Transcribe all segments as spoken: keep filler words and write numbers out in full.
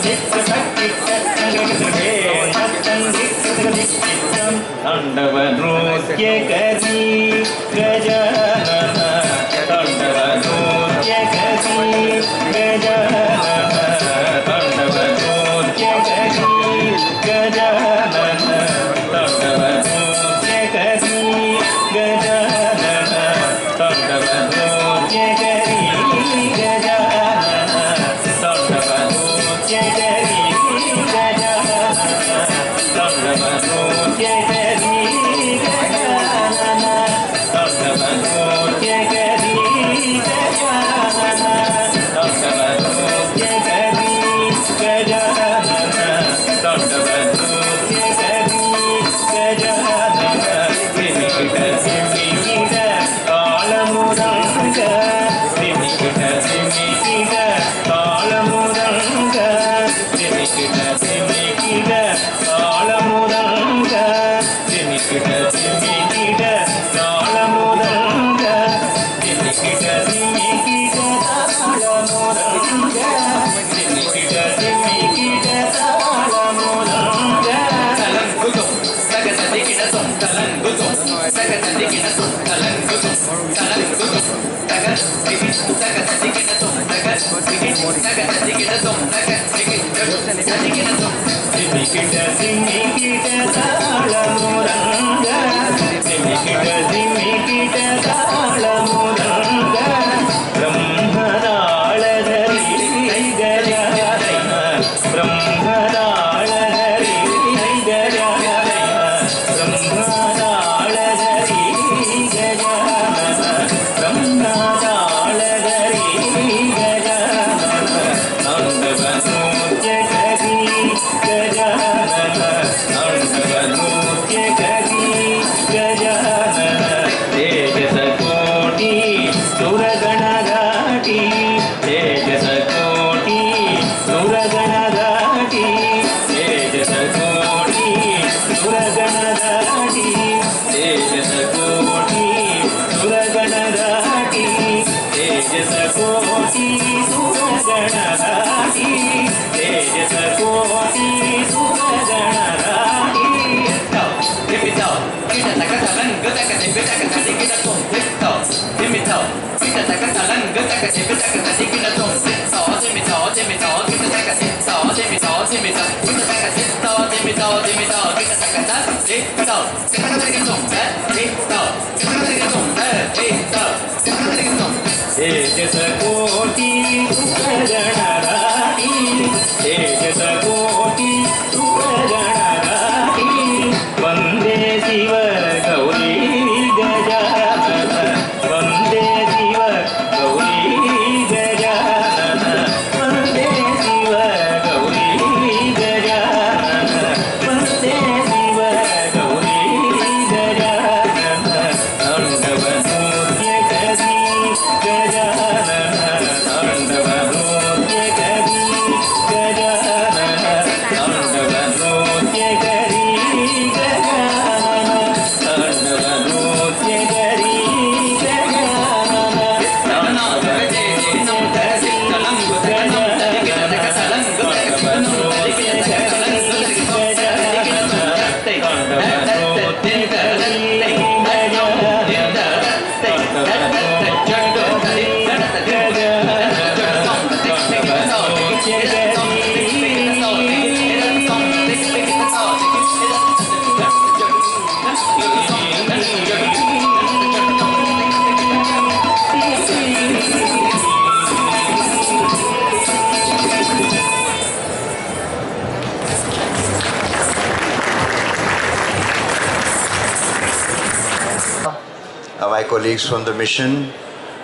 My colleagues from the mission,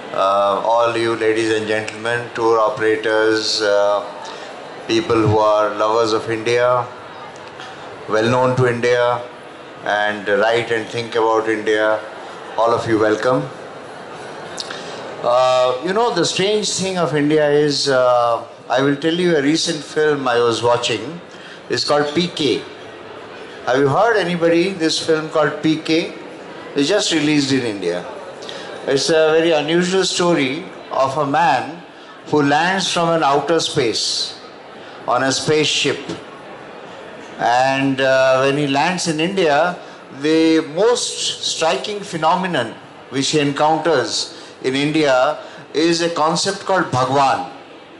uh, all you ladies and gentlemen, tour operators, uh, people who are lovers of India, well known to India and write and think about India, all of you welcome. Uh, you know, the strange thing of India is, uh, I will tell you a recent film I was watching. It's called P K. Have you heard anybody this film called P K? It's just released in India. It's a very unusual story of a man who lands from an outer space on a spaceship. And uh, when he lands in India, the most striking phenomenon which he encounters in India is a concept called Bhagwan.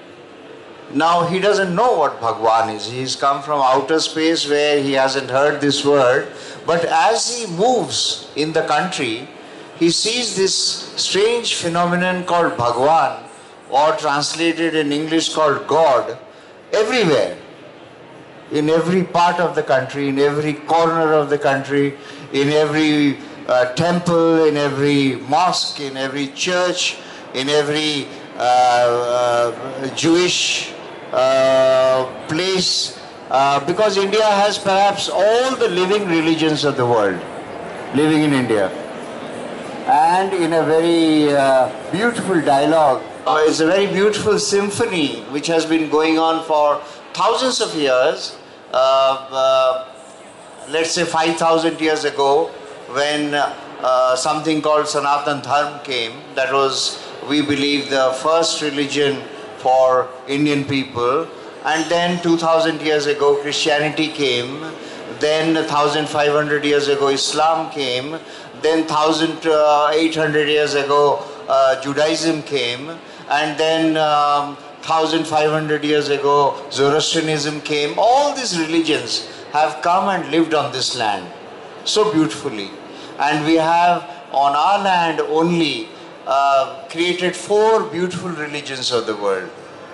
Now he doesn't know what Bhagwan is. He's come from outer space where he hasn't heard this word. But as he moves in the country, he sees this strange phenomenon called Bhagwan, or translated in English called God, everywhere. In every part of the country, in every corner of the country, in every uh, temple, in every mosque, in every church, in every uh, uh, Jewish uh, place, uh, because India has perhaps all the living religions of the world living in India. And in a very uh, beautiful dialogue, uh, it's a very beautiful symphony which has been going on for thousands of years. Uh, uh, let's say five thousand years ago, when uh, something called Sanatan Dharma came, that was, we believe, the first religion for Indian people. And then two thousand years ago, Christianity came. Then one thousand five hundred years ago, Islam came. Then one thousand eight hundred years ago, uh, Judaism came. And then um, one thousand five hundred years ago, Zoroastrianism came. All these religions have come and lived on this land so beautifully. And we have on our land only uh, created four beautiful religions of the world: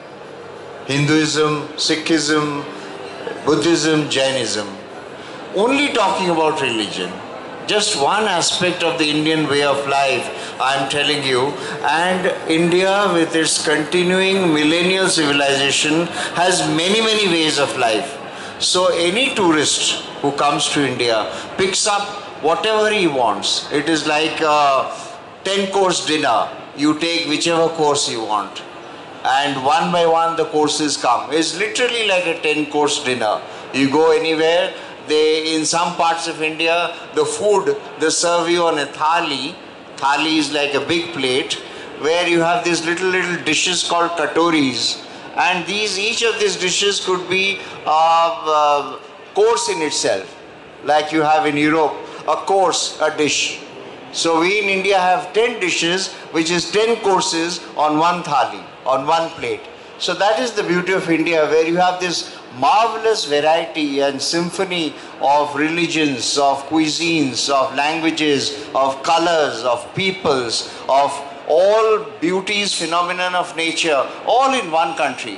Hinduism, Sikhism, Buddhism, Jainism. Only talking about religion. Just one aspect of the Indian way of life, I am telling you. And India, with its continuing millennial civilization, has many, many ways of life. So any tourist who comes to India picks up whatever he wants. It is like a ten-course dinner. You take whichever course you want. And one by one the courses come. It's literally like a ten-course dinner. You go anywhere. They, in some parts of India, the food they serve you on a thali. Thali is like a big plate where you have these little little dishes called katoris, and these each of these dishes could be a, a course in itself, like you have in Europe a course, a dish. So we in India have ten dishes, which is ten courses on one thali, on one plate. So that is the beauty of India, where you have this marvelous variety and symphony of religions, of cuisines, of languages, of colors, of peoples, of all beauties, phenomenon of nature, all in one country.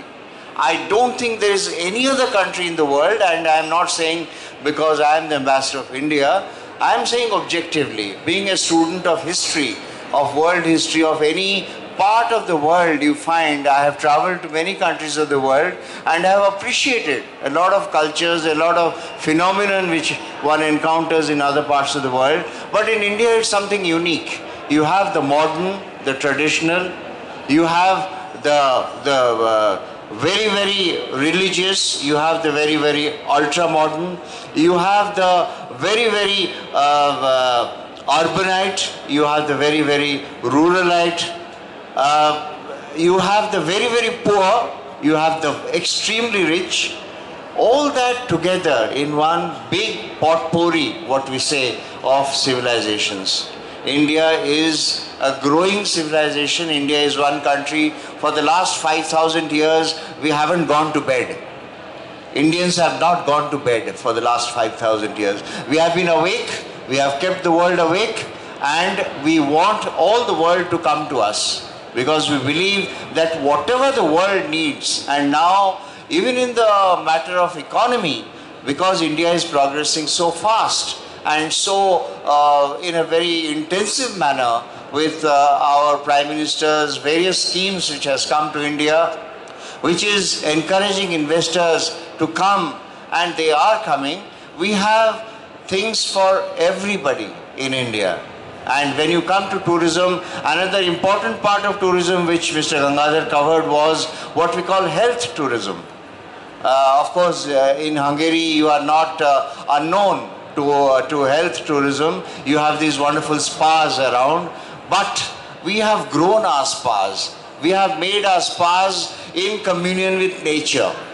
I don't think there is any other country in the world, and I am not saying because I am the ambassador of India, I am saying objectively, being a student of history, of world history, of any part of the world you find. I have traveled to many countries of the world and have appreciated a lot of cultures, a lot of phenomenon which one encounters in other parts of the world. But in India it's something unique. You have the modern, the traditional, you have the, the uh, very, very religious, you have the very, very ultra-modern, you have the very, very uh, uh, urbanite, you have the very, very ruralite. Uh, you have the very, very poor, you have the extremely rich, all that together in one big potpourri, what we say, of civilizations. India is a growing civilization. India is one country. For the last five thousand years, we haven't gone to bed. Indians have not gone to bed for the last five thousand years. We have been awake, we have kept the world awake, and we want all the world to come to us. Because we believe that whatever the world needs, and now even in the matter of economy, because India is progressing so fast and so uh, in a very intensive manner with uh, our Prime Minister's various schemes which has come to India, which is encouraging investors to come, and they are coming. We have things for everybody in India. And when you come to tourism, another important part of tourism which Mister Gangadhar covered was what we call health tourism. Uh, of course, uh, in Hungary you are not uh, unknown to, uh, to health tourism. You have these wonderful spas around, but we have grown our spas. We have made our spas in communion with nature.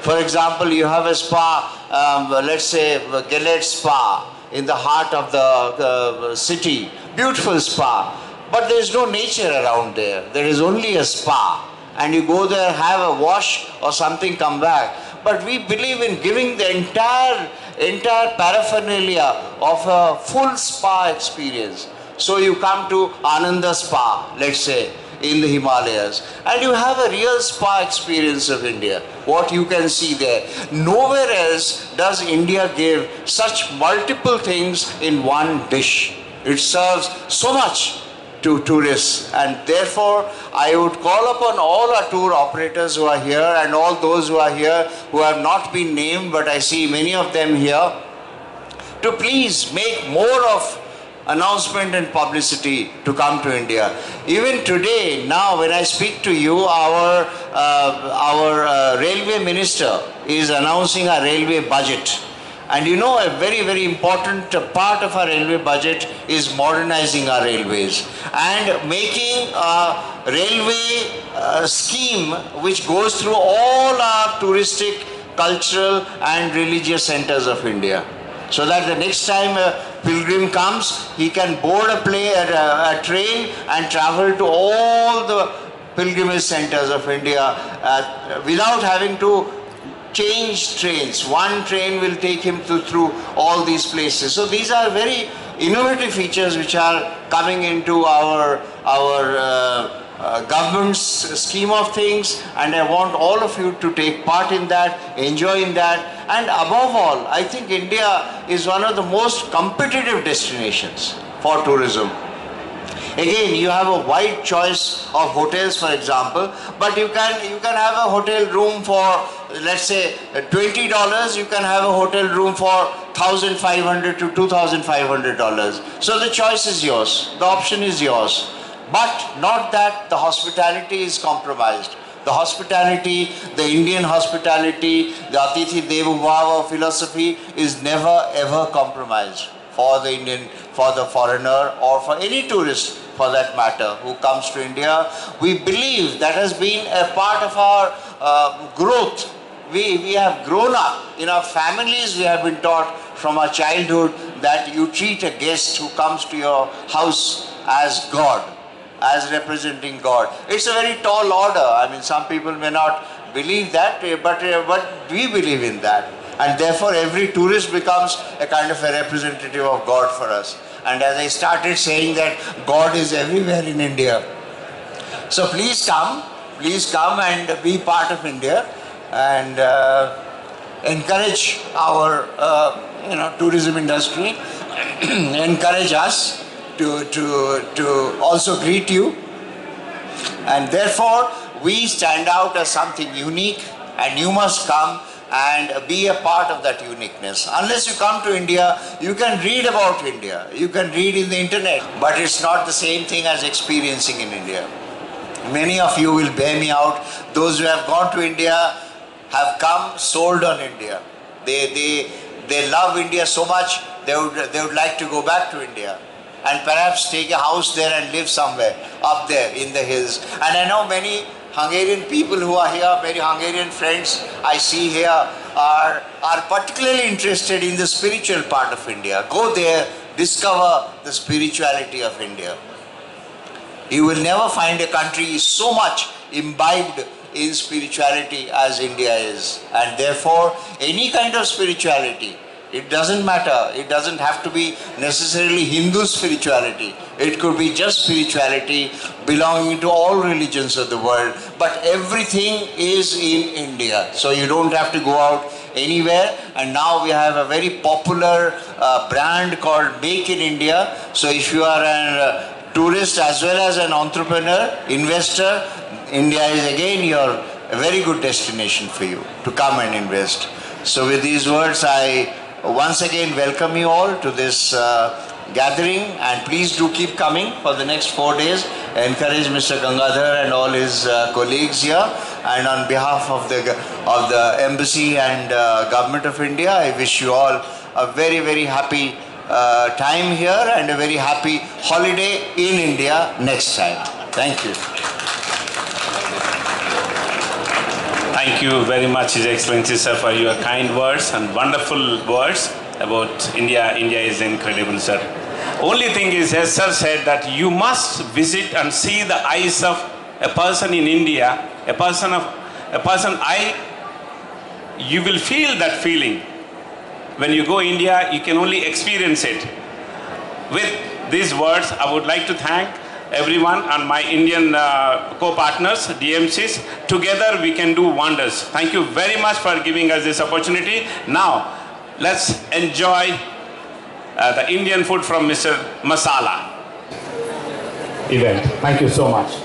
For example, you have a spa, um, let's say Gillette Spa in the heart of the uh, city, beautiful spa, but there is no nature around there. There is only a spa, and you go there, have a wash or something, come back. But we believe in giving the entire, entire paraphernalia of a full spa experience. So you come to Ananda Spa, let's say, in the Himalayas, and you have a real spa experience of India, what you can see there. Nowhere else does India give such multiple things in one dish. It serves so much to tourists, and therefore I would call upon all our tour operators who are here and all those who are here who have not been named, but I see many of them here, to please make more of announcement and publicity to come to India. Even today, now when I speak to you, our, uh, our uh, railway minister is announcing a railway budget. And you know, a very, very important part of our railway budget is modernizing our railways and making a railway uh, scheme which goes through all our touristic, cultural and religious centers of India. So that the next time a pilgrim comes, he can board a, play, a, a train and travel to all the pilgrimage centers of India uh, without having to change trains. One train will take him to, through all these places. So these are very innovative features which are coming into our, our uh, uh, government's scheme of things, and I want all of you to take part in that, enjoy in that, and above all, I think India is one of the most competitive destinations for tourism. Again, you have a wide choice of hotels, for example, but you can you can have a hotel room for, let's say, twenty dollars. You can have a hotel room for one thousand five hundred to two thousand five hundred dollars. So the choice is yours. The option is yours. But not that the hospitality is compromised. The hospitality, the Indian hospitality, the Atithi Devo Bhava philosophy is never ever compromised for the Indian, for the foreigner, or for any tourist for that matter who comes to India. We believe that has been a part of our uh, growth. We, we have grown up. In our families, we have been taught from our childhood that you treat a guest who comes to your house as God, as representing God. It's a very tall order. I mean, some people may not believe that, but, but we believe in that. And therefore, every tourist becomes a kind of a representative of God for us. And as I started saying that God is everywhere in India. So please come, please come and be part of India and uh, encourage our uh, you know, tourism industry, encourage us to, to, to also greet you. And therefore, we stand out as something unique, and you must come and be a part of that uniqueness. Unless you come to India, you can read about India, you can read in the internet, but it's not the same thing as experiencing in India. Many of you will bear me out. Those who have gone to India have come sold on India. They, they, they love India so much, they would, they would like to go back to India and perhaps take a house there and live somewhere up there in the hills. And I know many Hungarian people who are here, many Hungarian friends I see here are, are particularly interested in the spiritual part of India. Go there, discover the spirituality of India. You will never find a country so much imbibed in spirituality as India is. And therefore, any kind of spirituality, it doesn't matter. It doesn't have to be necessarily Hindu spirituality. It could be just spirituality belonging to all religions of the world. But everything is in India. So you don't have to go out anywhere. And now we have a very popular uh, brand called Make in India. So if you are a uh, tourist as well as an entrepreneur, investor, India is again your a very good destination for you to come and invest. So with these words, I once again welcome you all to this uh, gathering, and please do keep coming for the next four days. I encourage Mister Gangadhar and all his uh, colleagues here, and on behalf of the, of the Embassy and uh, Government of India, I wish you all a very, very happy uh, time here and a very happy holiday in India next time. Thank you. Thank you very much, His Excellency, sir, for your kind words and wonderful words about India. India is incredible, sir. Only thing is, as sir said, that you must visit and see the eyes of a person in India, a person of a person eye. You will feel that feeling. When you go India, you can only experience it. With these words, I would like to thank everyone and my Indian uh, co-partners, D M Cs. Together we can do wonders. Thank you very much for giving us this opportunity. Now, let's enjoy uh, the Indian food from Mister Masala event. Thank you so much.